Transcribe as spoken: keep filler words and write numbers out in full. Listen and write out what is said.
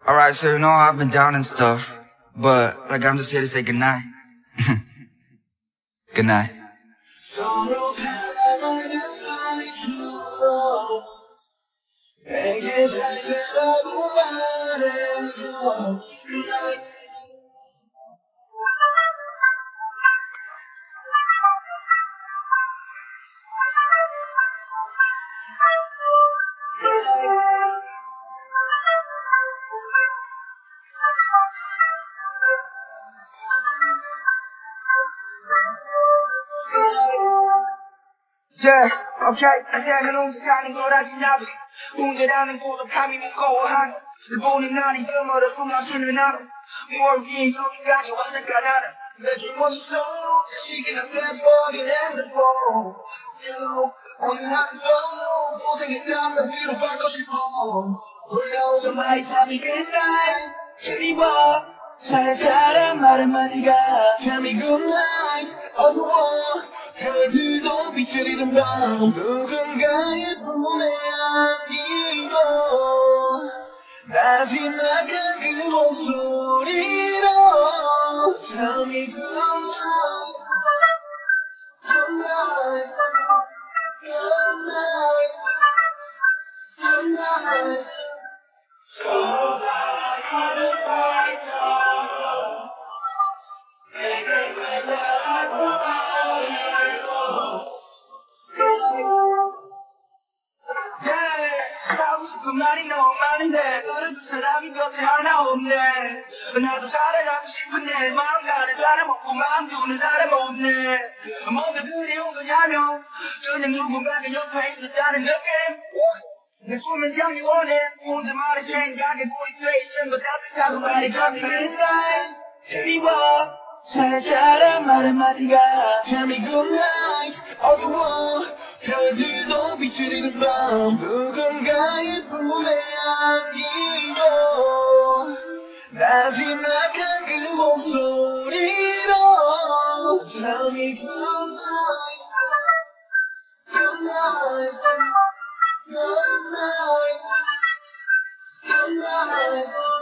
Alright, so you know I've been down and stuff, but like I'm just here to say goodnight. Good night. Yeah, okay. 삶은 혼자 사는 거라지 나도 혼자라는 고독함이 무거워하는 늘 보는 날이 드물어 숨 마시는 하루 무얼 위해 여기까지 왔을까 나는 매주 머릿속 시계가 돼버린 핸드폰 You 어느 하루도 고생했다면 위로 받고 싶어 Somebody tell me good night 그리워 살살한 말 한마디가 Tell me good night 어두워 별들도 빛을 잃은 밤 누군가의 품에 안기고 마지막한 그 목소리로 Tell me good night Good night Good night Good night 서로 사랑하는 사이처럼 내게 달려라고 말해도 하고 싶은 말이 너무 많은데 들어줄 사람이 곁에 하나 없네 나도 살아가고 싶은데 마음 가는 사람 없고 마음 주는 사람 없네 뭐가 그리운 거냐면 그냥 누군가가 옆에 있었다는 느낌 내 숨을 향해 원해 혼자만의 생각에 고립돼 있은 것 따뜻하고 말이 잡힌 날 그리워 살살한 말 한마디가 Tell me good night 어두워 별들도 빛을 잃은 밤 누군가의 품에 안기고 마지막한 그 목소리로 Tell me good night Good night Good night Good night